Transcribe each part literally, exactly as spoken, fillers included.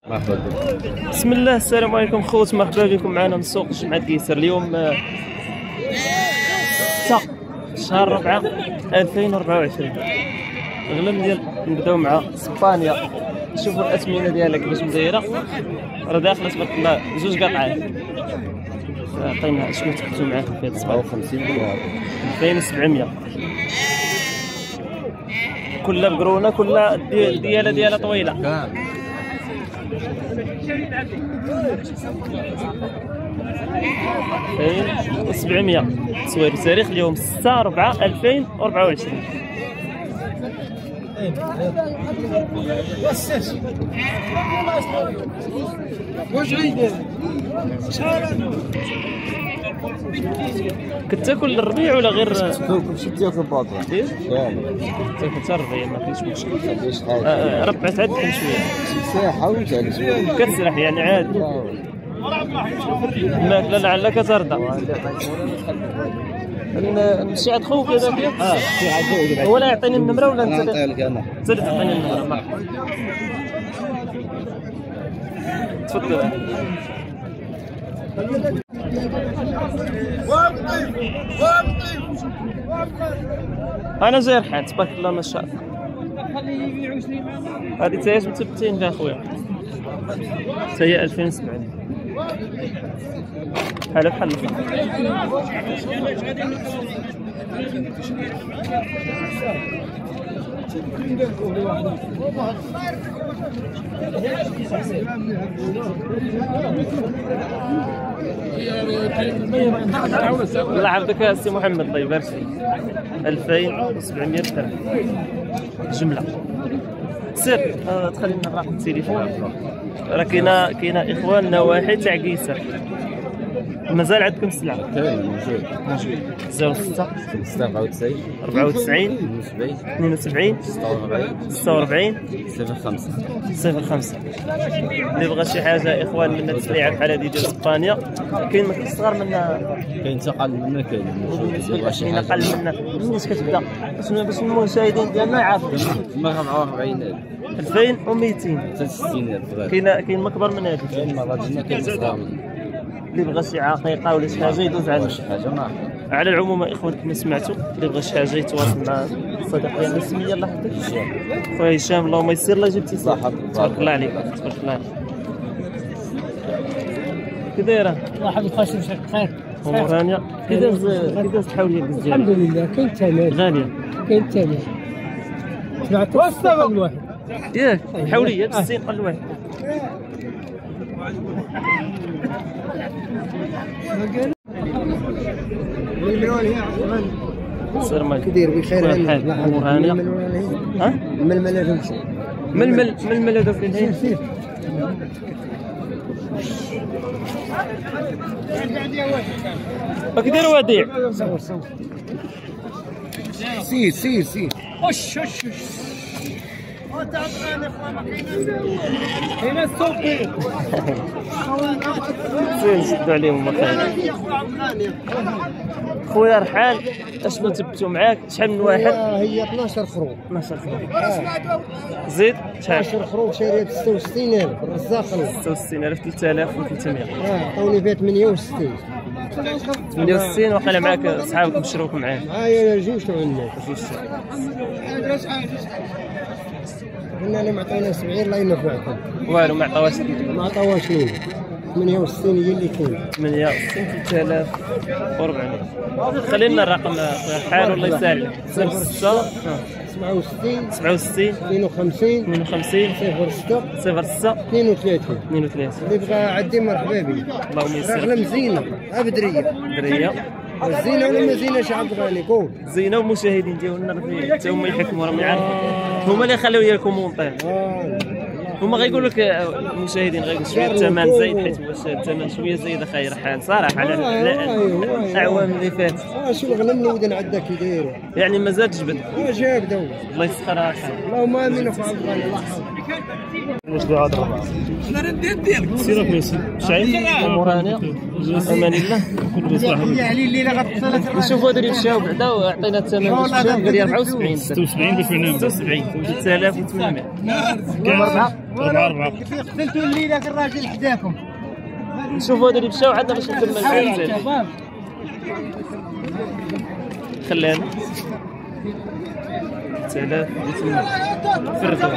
مرحبا بك. بسم الله، السلام عليكم خوت، مرحبا بكم معنا من سوق جمعة قيصر. اليوم ستة شهر ربعة ألفين وأربعة وعشرين. الغلم ديال نبداو مع اسبانيا. نشوفوا الاثمنه ديالها كيفاش مدايره. راه داخله تبارك الله جوج قطعات. عطينا شنو تحطوا معاه في هاد سبعة وخمسين دينار ألفين وسبعمية. كلها بقرونه، كلها ديالها ديالها طويله. ألفين وسبعمية تصوير. تاريخ اليوم ستة ربعة ألفين وأربعة وعشرين. كتاكل الربيع ولا غير كلشي تاكل باطل؟ تاكل حتى الربيع ما كاينش مشكل. ربعة عاد كل شويه مساحه وتعلم كتسرح يعني عادي. الماكله لعلها كترضى. نمشي عند خوك هذاك. اه شي عاد هو لا يعطيني النمره ولا انت؟ نعطيها لك انا. انت اللي تعطيني النمره. مرحبا تفضل. انا جاي رحال تبارك الله ما شاء الله. هذه تاهي متبتين فيها خويا، حتى هي ألفين وسبعمية. بحال بحال الله يحفظك السي محمد، الله يبارك فيك. ألفين وسبعمية درهم جمله. سير آه تخلي لنا الرقم التليفون. راه كاينه كاينه اخوان نواحي تاع قيصر. مازال عندكم السلعه؟ كاين موجود موجود. صفر ستة أربعة وتسعين أربعة وتسعين اثنين وسبعين ستة وأربعين صفر خمسة صفر خمسة. اللي بغى شي حاجه اخوان من التسليعه بحال هذه ديال اسبانيا، كاين ما صغار منا، كاين تقل منا، كاين موجود شي حاجه اقل منا. منين كتبدا باش المشاهدين ديالنا يعرفوا؟ تما أربعة وأربعين ألف ألفين ومئتين حتى ستين ألف. كاين كاين مكبر من هذيك. كاين مرات هنا كاين صغار منه. اللي بغى شي عقيقه ولا شي حاجه يدوز عندنا. شي حاجه ما على العموم اخوان كما سمعتوا، اللي بغى شي حاجه يتواصل مع الصديق ديالنا. سميه الله يحفظك خويا هشام. اللهم يسر الله يجيب اتصال. تبارك الله عليك، تبارك الله عليك. كي دايره؟ الله يحفظك خويا بخير. امور هانيه. كي داز كي داز الحوليه ديالك؟ الحمد لله. كاين الثمن غاليه. كاين الثمن. سمعت السبب واحد ياك الحوليه ستين قل واحد. السلام عليكم. كدير بخير. امور هانيه. ها ململ هذا مشي ململ ململ هذا فين هي؟ راك داير وديع. سير سير سير. وش وش وش هنا السوقي. سير نشدو عليهم مكان. خويا رحال اشنو تبتو معاك؟ شحال من واحد؟ هي اثناش خروج. اثناش خروج. زيد شحال؟ اثناش خروج شاريه ب ستة وستين ألف. الرزاق ستة وستين ألف ثلاثة آلاف وثلاثمية. اه عطوني فيها ثمانية وستين ثمانية وستين. وقيلا معاك صحابك مشروك معاه؟ معايا جوج تاع الناس. جوج. قلنا لهم عطونا سبعين الله ينفعكم. والو ما عطاوش. ما عطاوهاش لينا. ثمانية وستين هي اللي كاين. ثمانية وستين ثلاثة آلاف وأربعمية. خلي لنا الرقم خويا الحال الله يسهل. صفر ستة سبعة وستين سبعة وستين اثنين وخمسين اثنين وخمسين صفر ستة صفر ستة اثنين وثلاثين. اثنين وثلاثين. اللي بغى عندي مرحبا به. اللهم يسر. راه مزينه ابدريه. دريه زينه ولا ما زيناش عبد الغني؟ قول. زينه. والمشاهدين ديالنا حتى هما يحكموا، راهم يعرفوا، هما اللي يخليو لي الكومونتير. هما غيقول لك المشاهدين غيقول شويه الثمن زايد، حيت واش الثمن شويه زايد اخي رحال صراحه على الاعوام اللي فاتت. اه شو الغنم الودن عندك كي دايروا؟ يعني مازال تجبد. اه جاب دو. الله يسخرها. اللهم امين. في عبد الغني الله يحفظك. واش بهضره انا رديت ديالك سير فيسي شعيب امورانيا امان الله كل صاحب يعني الليله غتصل. نشوفوا هذا اللي مشاو بعدا وعطينا الثمن باش مشاو. قال لي أربعة وسبعين ستة وسبعين باش ستة وسبعين ثلاثة آلاف وثمانمية. كم أربعة أربعة أربعة. قتلتوا اللي ذاك الراجل حداكم. نشوفوا هذا اللي مشاو عندنا باش نكمل الحلقة. خلينا ثلاث فردوا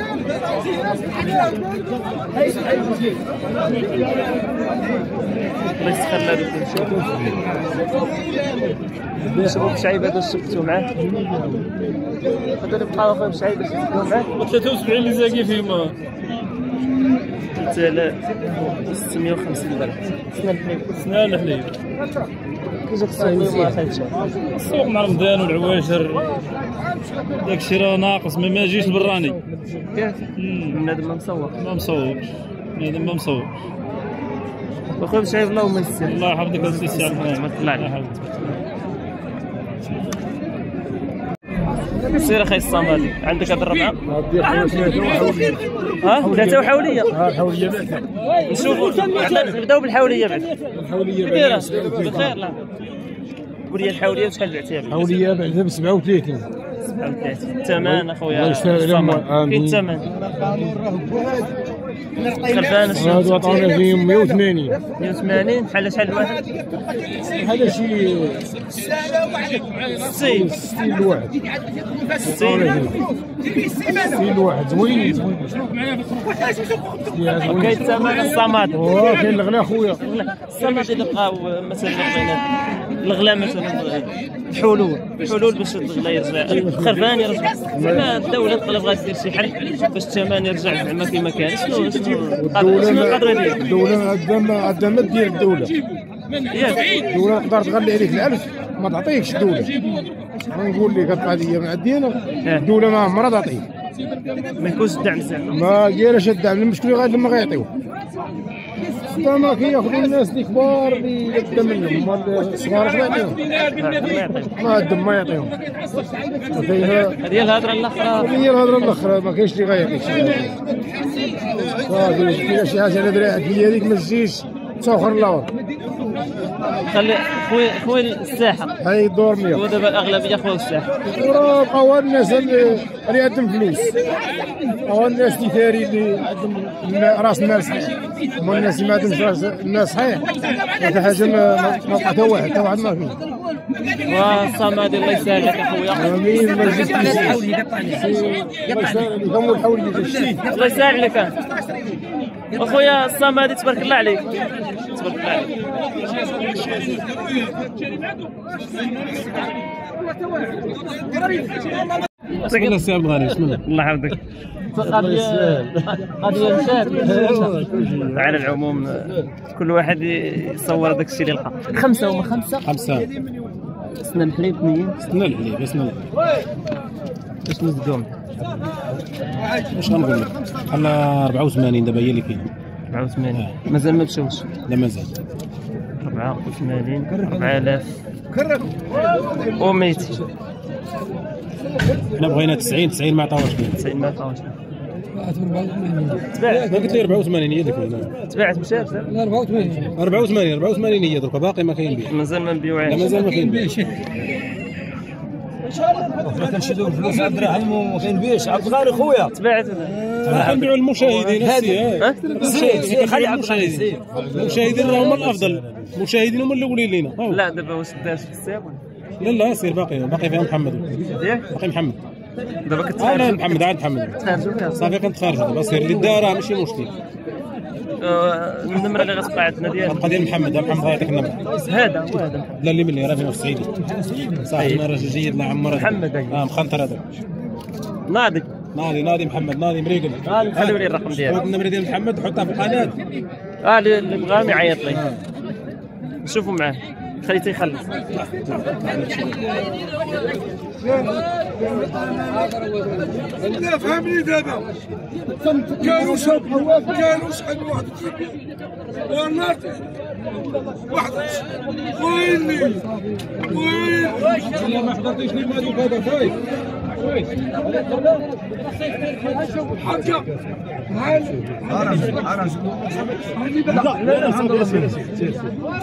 الله يسخر لكم. شوفوا بشعيب هذا شفتوا معاه، هذا اللي بقاو اخويا بشعيب شفتوا معاه ثلاثة وسبعين اللي زاكي فيهم ثلاثة آلاف وستمية وخمسين درهم. سنة الحليب سنة الحليب. كي جاك السوق اليوم ما خايفش السوق مع رمضان والعواشر داك الشيء راه ناقص، ما يجيش براني. بنادم ما مسوق ما مسوقش بنادم ما مسوقش. واخويا بشعيب اللهم يسر. الله يحفظك السي سي عبد ما طلع لي. سير اخي الصمالي، عندك هذا الربعه؟ ها ثلاثه وحوليه. ها الحوليه بعدا. نشوفوا نبداو بالحوليه بعدا. الحوليه كبيره بخير. لا قول لي الحوليه وشحال بعتيها؟ الحوليه بعدا ب سبعة وثلاثين. سبعة وثلاثين الثمن اخويا. الله يستر عليهم. كاين الثمن خلفان هادو عطاونا فيهم مية وثمانين. مية وثمانين بحال شحال الواحد؟ هذا شي ستين. ستين الواحد. ستين ستين الواحد زوين زوين. وكاين الثمن الصماد. واه كاين الغلا خويا. الصماد اللي بقاو مثلا الغلا مثلا الحلول الحلول باش الغلا يرجع، الخرفان يرجع. زعما الدوله تقلب بغات دير شي حل باش الثمن يرجع زعما كما كان. شنو شنو القدره ديالك؟ الدولة عندها عندها ما دير الدولة. ياك الدولة تقدر تغلي عليك الألف ما تعطيكش الدولة. نقول لك القضية من عندنا الدولة ما عمرها تعطيك. ما يكونش الدعم زعما. ما كاينش الدعم، المشكل غير لما غيعطيوه. ما كياخذوا الناس اللي كبار اللي قدام منهم، هما الصغار ما يعطيهم. ما عندهم ما يعطيهم. هذه هي الهضره الاخرى. هي الهضره الاخرى ما كاينش اللي غيعطيك. صافي كاين شي حاجه على دراعك هي هذيك ما تجيش تسوخر اللور. خلي خويا خويا الساحه هاي الدور مية. هو دابا الاغلبيه خويا الساحه. وراه بقاو الناس اللي اللي عندهم فلوس، بقاو الناس اللي ثاري اللي عندهم راس المال صحيح. هما الناس اللي ما عندهمش راس المال صحيح هذا حاجه ما ما بقى حتى واحد حتى واحد ما فيه. والصمد الله يسهل لك اخويا. امين. ما نزيدش يكملوا الحوليه الله يسهل لك اخويا الصمد. تبارك الله عليك تبارك الله عليك. بسم الله السي عبد الغني. بسم الله. الله يحفظك. قضيه قضيه مشات. على العموم كل واحد يصور داك الشيء اللي لقى. خمسه هما خمسه خمسة. سنة الحليب اثنين. سنة الحليب. بسم الله. باش نزيدوهم واش غنقول لك؟ بحال أربعة وثمانين دابا هي اللي كاينه. أربعة وثمانين مازال ما مشاوش. لا مازال. أربعة وثمانين أربعة آلاف وميتين. حنا بغينا تسعين. تسعين ما عطاوش فيه. تسعين ما عطاوش. تباعت. ما قلت لي أربعة وثمانين هي ديك. تباعت مشات. لا أربعة وثمانين. أربعة وثمانين أربعة وثمانين هي درك باقي ما كاين بيع. مازال ما نبيعوهاش. لا مازال ما كاين بيع. ما كنشدوا الفلوس على الدراهم وما كاينبيعش. عبد الغني خويا تباعت كنبيعوا للمشاهدين هادي. ها؟ خلي عبد المشاهدين. المشاهدين راهم الافضل. المشاهدين هما الاولين لينا. لا دابا واش داز في الحساب لا لا سير باقي باقي فيها محمد. ياك باقي محمد. دابا انا كتخرجوا محمد عاد محمد. كتخرجوا فيها صافي كنتخرج دابا سير اللي دار ماشي مشكل. النمره اللي غتبقى عندنا ديال غتبقى ديال محمد. محمد غيعطيك النمره. هذا هو هذا لا اللي مني راه في السعيدي. صافي انا راجل جيد الله يعمر. محمد اه مخنطر هذا. ناضي ناضي ناضي محمد ناضي مريقل. اه خليو لي الرقم ديالو. خذ النمره ديال محمد حطها في القناه. اه اللي بغاهم يعيط لي نشوفوا معاه خليته يخلص. لا فهمني دابا كانوا شحال كانوا شحال واحد والنار واحد ويلي ويلي ما حضرتيش لي ما دوك هذا فايت حاجه عرس عرس لا لا لا الحمد لله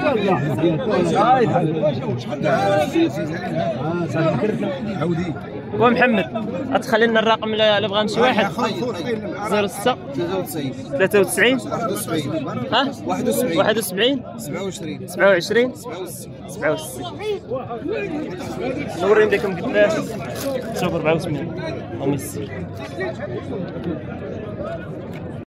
عودي ومحمد غتخلي لنا الرقم اللي بغى شي واحد. صفر ستة ثلاثة وتسعين ها واحد وسبعين سبعة وعشرين سبعة وستين. نوريهم لكم قداش شوف أربعة وثمانين.